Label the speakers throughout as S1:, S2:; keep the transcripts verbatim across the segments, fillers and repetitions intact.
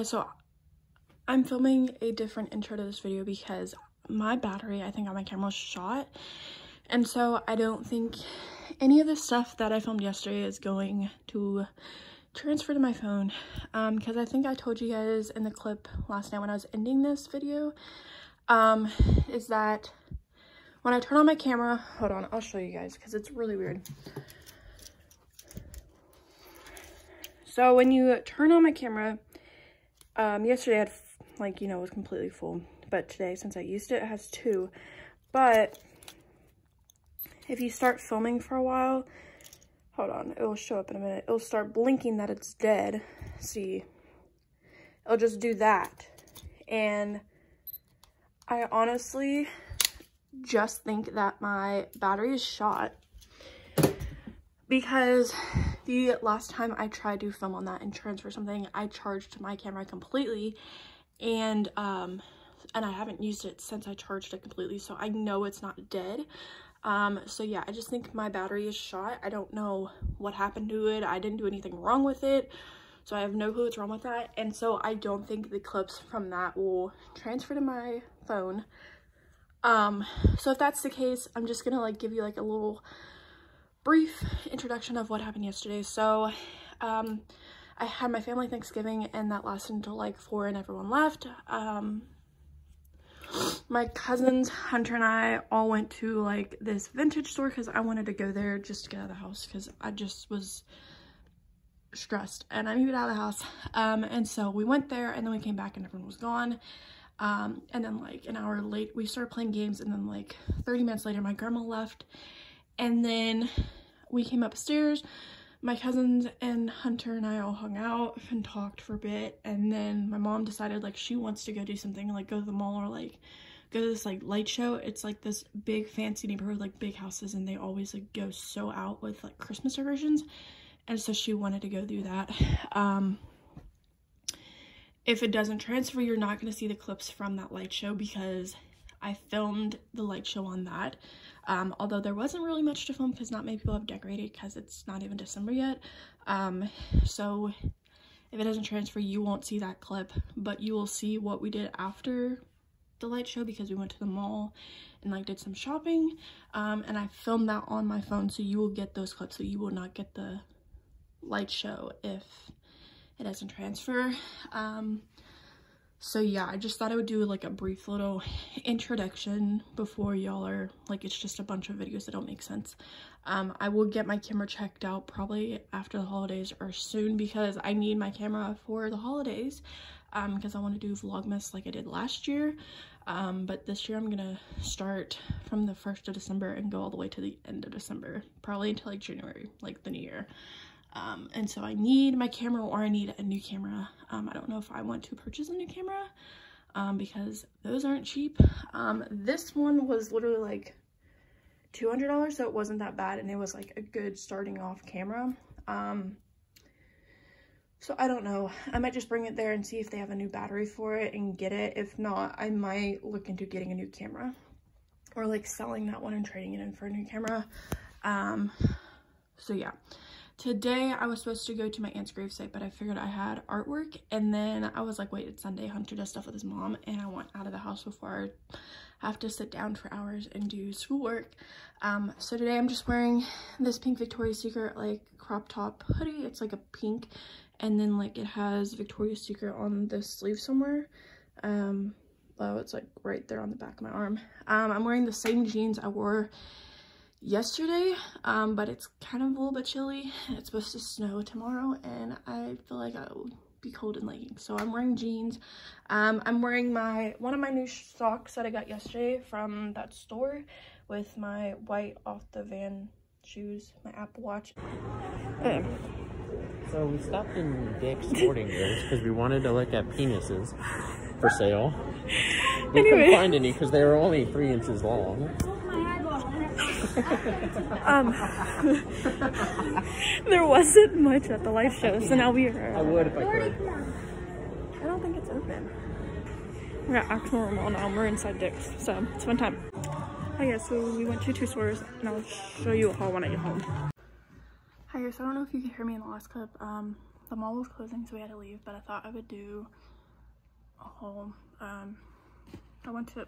S1: guys, so I'm filming a different intro to this video because my battery, I think, on my camera was shot. And so I don't think any of the stuff that I filmed yesterday is going to transfer to my phone. Um, because I think I told you guys in the clip last night when I was ending this video, um, is that when I turn on my camera, hold on, I'll show you guys because it's really weird. So when you turn on my camera, um, yesterday I had, like, you know, it was completely full. But today, since I used it, it has two. But if you start filming for a while, hold on, it will show up in a minute. It'll start blinking that it's dead. See, it'll just do that. And I honestly just think that my battery is shot because the last time I tried to film on that and transfer something, I charged my camera completely, and um and I haven't used it since I charged it completely, so I know it's not dead. Um so yeah, I just think my battery is shot. I don't know what happened to it. I didn't do anything wrong with it, so I have no clue what's wrong with that. And so I don't think the clips from that will transfer to my phone. Um so if that's the case, I'm just gonna like give you like a little brief introduction of what happened yesterday. So um I had my family Thanksgiving, and that lasted until like four and everyone left. Um my cousins Hunter and I all went to like this vintage store because I wanted to go there just to get out of the house because I just was stressed and I needed out of the house. Um and so we went there, and then we came back and everyone was gone. Um and then like an hour late we started playing games, and then like thirty minutes later my grandma left. And then we came upstairs, my cousins and Hunter and I all hung out and talked for a bit. And then my mom decided like she wants to go do something, like go to the mall or like go to this like light show. It's like this big fancy neighborhood, like big houses, and they always like go so out with like Christmas decorations. And so she wanted to go do that. Um, if it doesn't transfer, you're not going to see the clips from that light show because I filmed the light show on that. Um, although there wasn't really much to film because not many people have decorated because it's not even December yet. Um, so if it doesn't transfer, you won't see that clip, but you will see what we did after the light show because we went to the mall and like did some shopping. Um, and I filmed that on my phone, so you will get those clips, so you will not get the light show if it doesn't transfer. Um, So yeah, I just thought I would do like a brief little introduction before y'all are like, it's just a bunch of videos that don't make sense. Um, I will get my camera checked out probably after the holidays or soon because I need my camera for the holidays. Um, because I want to do Vlogmas like I did last year. Um, but this year I'm gonna start from the first of December and go all the way to the end of December, probably until like January, like the new year. Um, and so I need my camera, or I need a new camera. Um, I don't know if I want to purchase a new camera, um, because those aren't cheap. Um, this one was literally like two hundred dollars, so it wasn't that bad, and it was like a good starting off camera. Um, so I don't know. I might just bring it there and see if they have a new battery for it and get it. If not, I might look into getting a new camera, or like selling that one and trading it in for a new camera. Um, so yeah. Today I was supposed to go to my aunt's gravesite, but I figured I had artwork, and then I was like, wait, it's Sunday. Hunter does stuff with his mom, and I want out of the house before I have to sit down for hours and do schoolwork. Um, so today I'm just wearing this pink Victoria's Secret like crop top hoodie. It's like a pink, and then like it has Victoria's Secret on the sleeve somewhere. Um, oh, it's like right there on the back of my arm. Um, I'm wearing the same jeans I wore yesterday, um but it's kind of a little bit chilly. It's supposed to snow tomorrow, and I feel like I will be cold in leggings, so I'm wearing jeans. um I'm wearing my one of my new socks that I got yesterday from that store with my white off the van shoes, my Apple Watch. Okay.
S2: So we stopped in Dick's Sporting Goods because we wanted to look at penises for sale. We anyway. couldn't find any because they were only three inches long.
S1: um there wasn't much at the light show, so now we are
S2: I would if I could.
S1: I don't think it's open. We're at Axel Mall now, and we're inside Dick's, so it's a fun time. Hi guys, so we went to two stores, and I'll show you a haul when I get home. Hi guys, so I don't know if you could hear me in the last clip. Um the mall was closing, so we had to leave, but I thought I would do a haul. Um, I went to,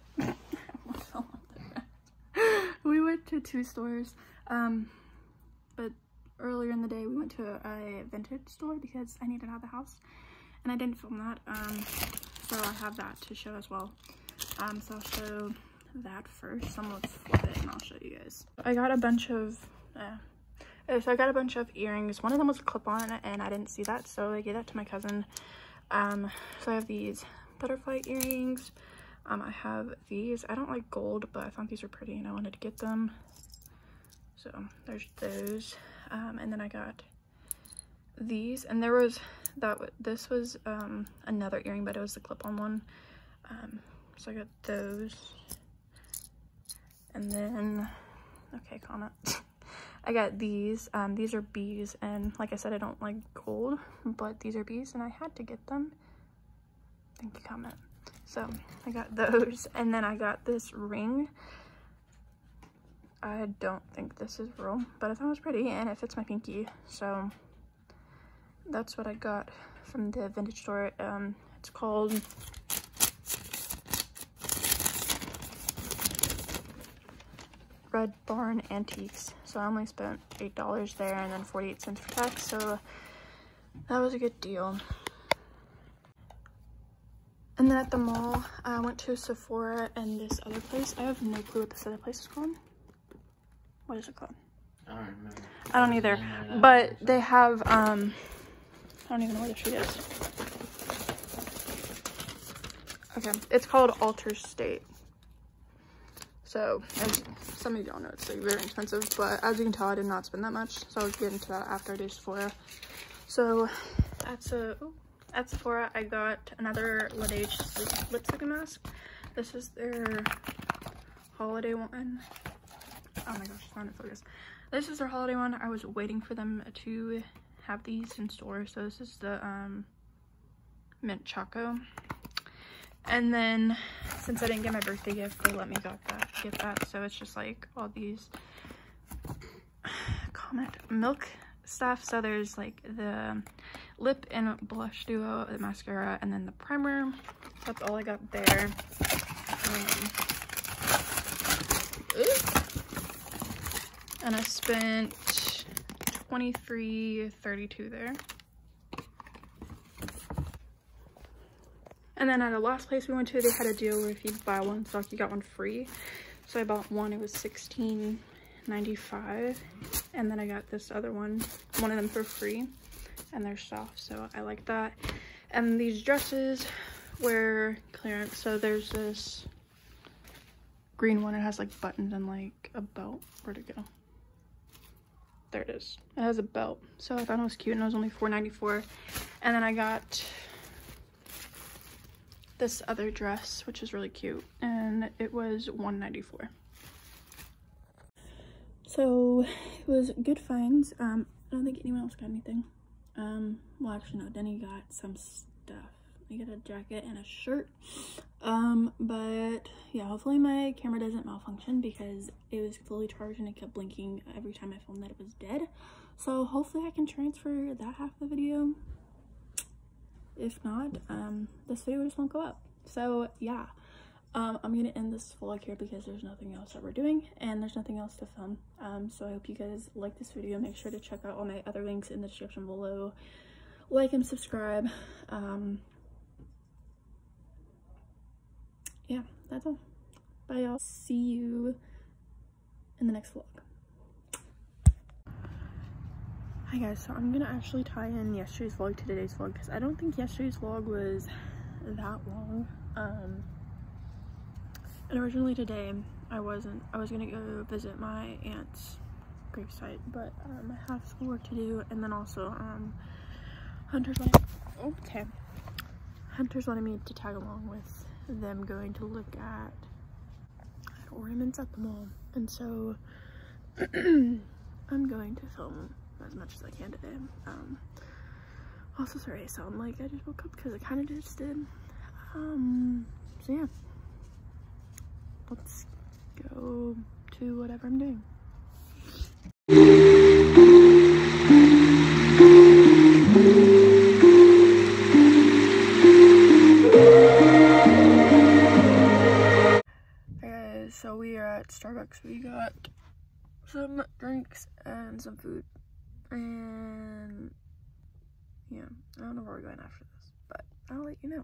S1: we went to two stores, um, but earlier in the day we went to a, a vintage store because I needed out of the house, and I didn't film that, um, so I have that to show as well. Um, so I'll show that first. I'm gonna flip it and I'll show you guys. I got a bunch of, uh, so I got a bunch of earrings. One of them was a clip-on and I didn't see that, so I gave that to my cousin. Um, so I have these butterfly earrings. Um, I have these. I don't like gold, but I thought these were pretty and I wanted to get them. So there's those. Um, and then I got these, and there was that, this was, um, another earring, but it was the clip-on one. Um, so I got those. And then, okay, comment. I got these. Um, these are bees, and like I said, I don't like gold, but these are bees, and I had to get them. Thank you, comment. So I got those, and then I got this ring. I don't think this is real, but I thought it was pretty, and it fits my pinky. So that's what I got from the vintage store. Um, it's called Red Barn Antiques. So I only spent eight dollars there and then forty-eight cents for tax, so that was a good deal. And then at the mall, I went to Sephora and this other place. I have no clue what this other place is called. What is it called?
S2: I don't remember.
S1: I don't either. But they have, um, I don't even know where the street is. Okay, it's called Alter State. So, as some of y'all know, it's like very expensive, but as you can tell, I did not spend that much. So I'll get into that after I do Sephora. So at, Se oh, at Sephora, I got another Laneige lipstick mask. This is their holiday one. Oh my gosh, it's not in focus. This is their holiday one. I was waiting for them to have these in store. So this is the um, Mint Choco. And then, since I didn't get my birthday gift, they let me got that, get that. So it's just like all these comment milk stuff. So there's like the lip and blush duo, the mascara, and then the primer. That's all I got there. Um, and I spent twenty-three thirty-two there. And then at the last place we went to, they had a deal where if you buy one stock, you got one free. So I bought one, it was sixteen ninety-five. And then I got this other one, one of them for free. And they're soft, so I like that. And these dresses were clearance. So there's this green one, it has like buttons and like a belt. Where'd it go? There it is. It has a belt. So I thought it was cute, and it was only four ninety-four. And then I got this other dress, which is really cute, and it was one ninety-four. So it was good finds. um I don't think anyone else got anything. Um well, actually no, Denny got some stuff. He got a jacket and a shirt. Um but yeah, hopefully my camera doesn't malfunction because it was fully charged and it kept blinking every time I filmed that it was dead. So hopefully I can transfer that half of the video. If not, um, this video just won't go up. So yeah, um, I'm gonna end this vlog here because there's nothing else that we're doing and there's nothing else to film. Um, so I hope you guys like this video. Make sure to check out all my other links in the description below. Like and subscribe. Um, yeah, that's all. Bye y'all. See you in the next vlog. Hi guys, so I'm gonna actually tie in yesterday's vlog to today's vlog because I don't think yesterday's vlog was that long. Um, and originally today I wasn't, I was gonna go visit my aunt's gravesite, but um, I have some work to do, and then also um, Hunter's wanted, okay, Hunter's wanted me to tag along with them going to look at, at ornaments at the mall, and so I'm going to film as much as I can today. Um, also, sorry I sound like I just woke up because I kind of just did. Um, so yeah, let's go to whatever I'm doing. at Starbucks. We got some drinks and some food. And yeah, I don't know where we're going after this, but I'll let you know.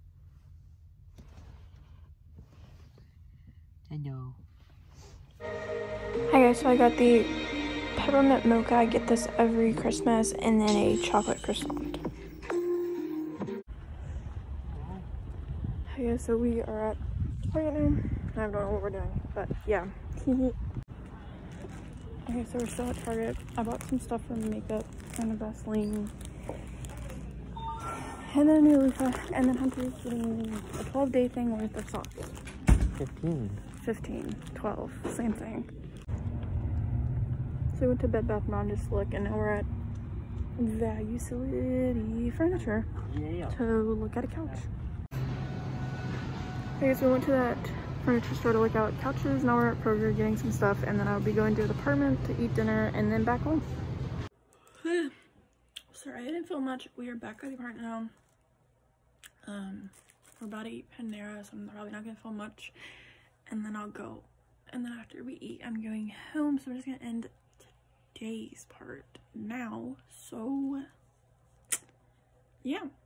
S2: I know.
S1: Hi guys, so I got the peppermint mocha. I get this every Christmas, and then a chocolate croissant. Hi guys, so we are at Target now. I don't know what we're doing, but yeah. Okay, so we're still at Target. I bought some stuff for makeup and a Vaseline. And then a new loofah. And then Hunter's getting a twelve day thing worth of socks.
S2: fifteen.
S1: fifteen, twelve, same thing. So we went to Bed Bath and Beyond just to look, and now we're at Value City Furniture
S2: Yeah.
S1: to look at a couch. Okay, so we went to that furniture store to look out at couches. Now we're at Kroger getting some stuff, and then I'll be going to the apartment to eat dinner and then back home. Sorry, I didn't film much. We are back at the apartment now. Um, we're about to eat Panera, so I'm probably not gonna film much. And then I'll go. And then after we eat, I'm going home. So I'm just gonna end today's part now. So yeah.